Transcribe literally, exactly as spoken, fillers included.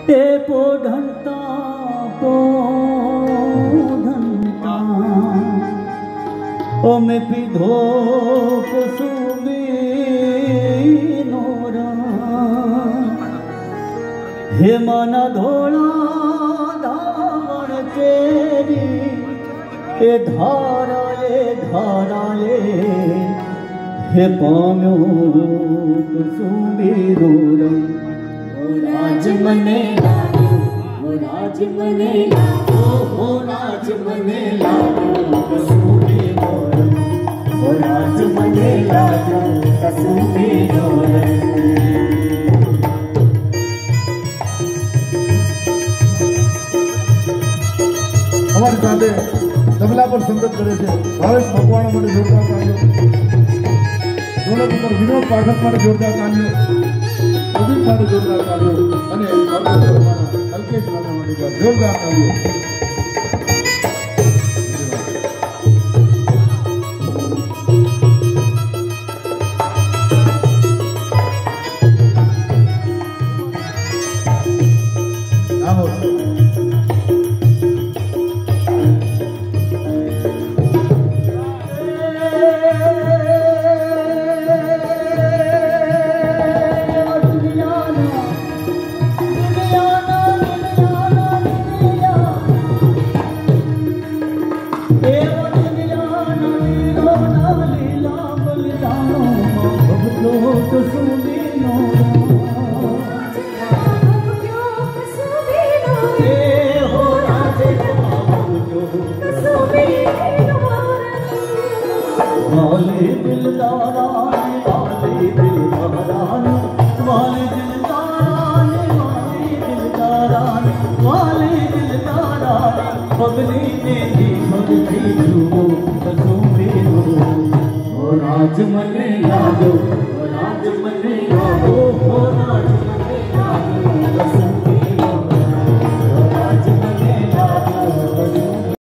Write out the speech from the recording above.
ए पोढंता पोढंता ओ मैं पिधो कुसुमी नोरा हे मना धोला धावण केरी ए धारा ए धारा ए हे पाम्यो कुसुमी नोरा राज मने लागो वो राज मने लागो वो राज मने लागो कसुमी नोरम वो राज मने लागो कसुमी नोरम। हमारे साथे तबला पर संगत करे छे भावेश भगवान माटे जोरदार तालियों, ढोलक पर विनोद पाठक माटे जोरदार तालियों, अभी माटे जोरदार तालियों અને અલ્કેશ માતા માटे जोरदार तालियों। वाले दिलदाराने वाले दिलदाराने वाले दिलदाराने वाले दिलदाराने वाले दिलदाराने बगली में दी बगली जुओ कसुमी नोरा वो राज मने लागो वो राज मने लागो वो राज